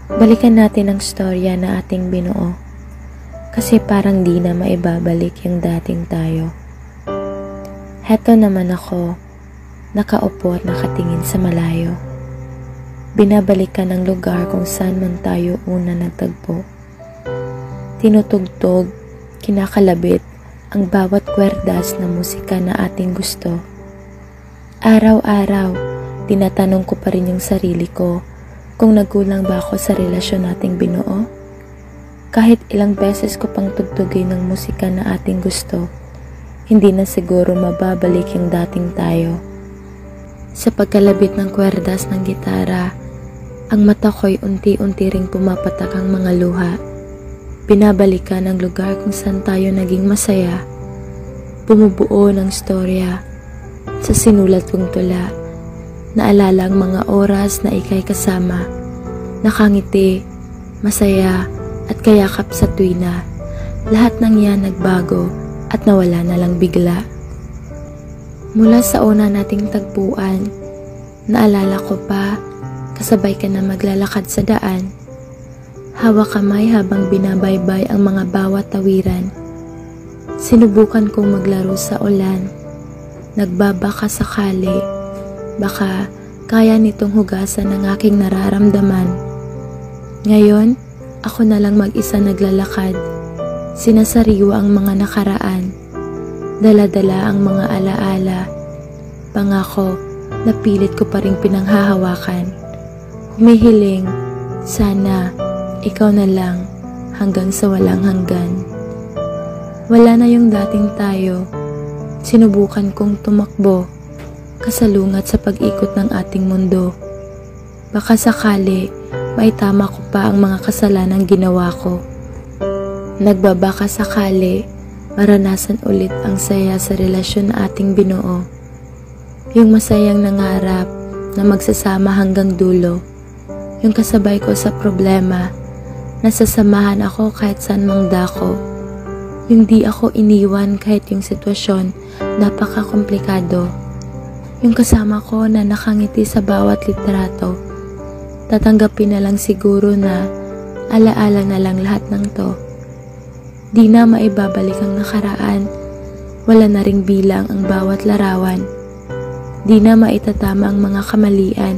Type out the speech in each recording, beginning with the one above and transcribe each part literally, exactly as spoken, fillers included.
Balikan natin ang storya na ating binuo. Kasi parang di na maibabalik yung dating tayo. Heto naman ako, nakaupo at nakatingin sa malayo. Binabalikan ang lugar kung saan man tayo una nagtagpo. Tinutugtog, kinakalabit ang bawat kwerdas na musika na ating gusto. Araw-araw, tinatanong ko pa rin yung sarili ko kung nagkulang ba ako sa relasyon nating binuo. Kahit ilang beses ko pang tugtugin ng musika na ating gusto, hindi na siguro mababalik yung dating tayo. Sa pagkalabit ng kwerdas ng gitara, ang mata ko'y unti-unti ring pumapatak ang mga luha. Binabalikan ang lugar kung saan tayo naging masaya. Bumubuo ng storya sa sinulat kong tula. Naalala ang mga oras na ika'y kasama, nakangiti, masaya, at kayakap sa tuwina. Lahat ng yan nagbago at nawala na lang bigla. Mula sa una nating tagpuan, naalala ko pa, kasabay ka na maglalakad sa daan. Hawak kamay habang binabaybay ang mga bawat tawiran. Sinubukan kong maglaro sa ulan. Nagbabaka sakali, baka kaya nitong hugasan ang aking nararamdaman. Ngayon, ako na lang mag-isa naglalakad. Sinasariwa ang mga nakaraan. Dala-dala ang mga alaala. Pangako, napilit ko pa ring pinanghahawakan. Humihiling, sana ikaw na lang hanggang sa walang hanggan. Wala na yung dating tayo. Sinubukan kong tumakbo, kasalungat sa pag-ikot ng ating mundo. Baka sakali, maitama ko pa ang mga kasalanang ginawa ko. Nagbabaka sakali, maranasan ulit ang saya sa relasyon na ating binuo. Yung masayang nangarap na magsasama hanggang dulo. Yung kasabay ko sa problema, nasasamahan ako kahit saan mang dako. Yung di ako iniwan kahit yung sitwasyon napaka-komplikado. Yung kasama ko na nakangiti sa bawat litrato. Tatanggapin na lang siguro na alaala na lang lahat ng to. Di na maibabalik ang nakaraan. Wala na ring bilang ang bawat larawan. Di na maitatama ang mga kamalian.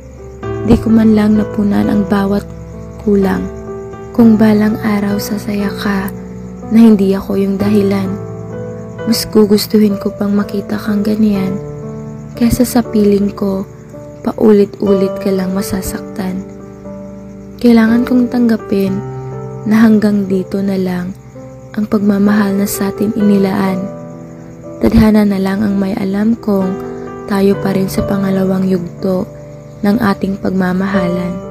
Di ko man lang napunan ang bawat kulang. Kung balang araw sasaya ka na hindi ako yung dahilan, mas gugustuhin ko pang makita kang ganyan kesa sa piling ko paulit-ulit ka lang masasaktan. Kailangan kong tanggapin na hanggang dito na lang ang pagmamahal na sa atin inilaan. Tadhana na lang ang may alam kong tayo pa rin sa pangalawang yugto ng ating pagmamahalan.